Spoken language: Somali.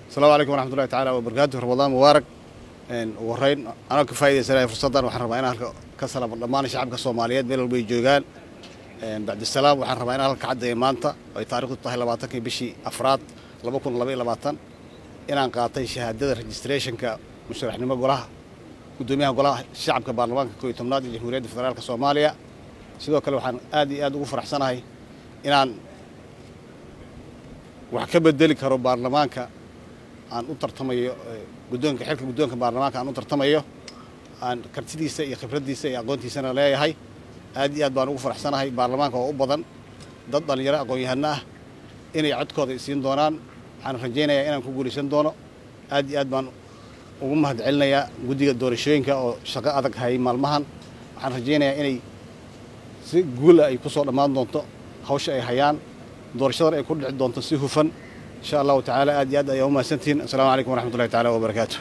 السلام عليكم ورحمة الله تعالى وبركاته. رمضان مبارك. وهرين أنا كفاية سنة فرصة وحرمينا كسر برلمان الشعب كصوماليات بين البيجوجان. بعد السلام وحرمينا كعد مانتا وتاريخ الطهي لباتك بشي أفراد لبكون لبي لباتن إن قاطي شهادة ريجستريشن كمشرح نما قلها قدوميها قلها الشعب كبرلمان كويتمناد الجمهورية الفدرالية كصوماليا sidoo kale waxaan aad iyo aad ugu faraxsanahay inaan wax ka bedeli karo baarlamaanka aan u tartamayo guddoonka xilka guddoonka baarlamaanka aan u tartamayo aan kartidiisa iyo khibradiisa iyo aqoontiisana leeyahay aad iyo aad baan ugu faraxsanahay baarlamaanka oo u badan dad dhalinyaro aqoon-yahano ah inay codkooda isiin doonaan waxaan rajaynayaa inaan ku guulaysan doono aad iyo aad baan ugu mahadcelinayaa guddiga doorashooyinka oo shaqo adag hayay maalmahan waxaan rajaynayaa inay si guul ay ku soo dhamaan doonto hawsha ay hayaan doorashada ay ku dhici doonto si hufan insha Allah ta'ala aad iyo aad ay u mahadsantiin. Assalaamu alaykum wa rahmatullahi ta'ala wa barakaatuh.